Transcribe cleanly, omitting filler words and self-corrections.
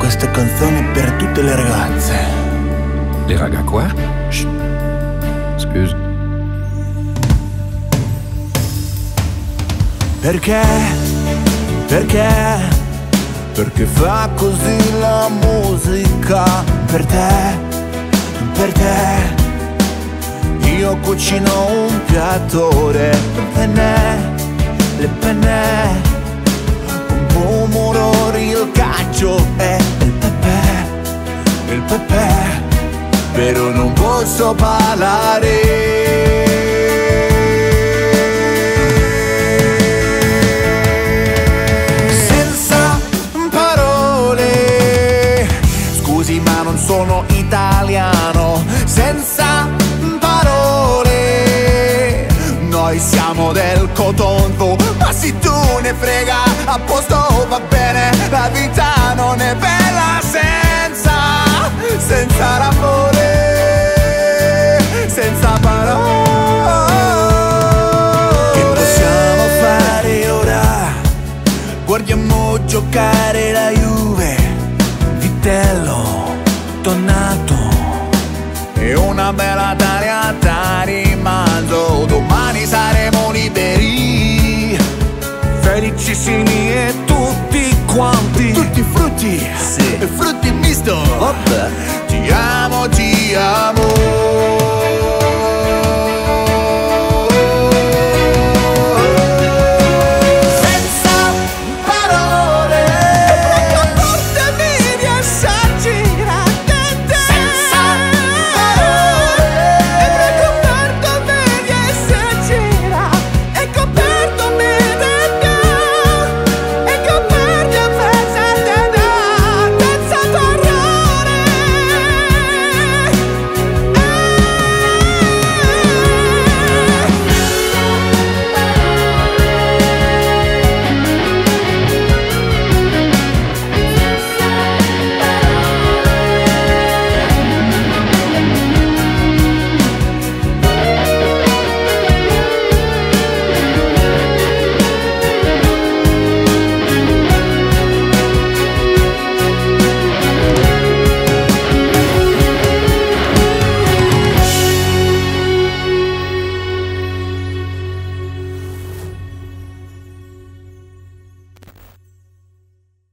questa canzone per tutte le ragazze. Les ragas quoi? Chut. Excuse. Perché? Perché? Perché fa così la musica per te, per te. Io cucino un piattore, le penne, un pomodoro, il cacio e il pepe, però non posso parlare. Ma non sono italiano, senza parole. Noi siamo del cotonzo, ma se tu ne frega, a posto va bene. La vita non è bella senza l'amore, senza parole. Che possiamo fare ora? Guardiamo giocare la Juve, Vitello, Donato e una bella tagliata di manzo. Domani saremo liberi, felicissimi e tutti quanti. Tutti frutti, sì. E frutti misto. Vabbè.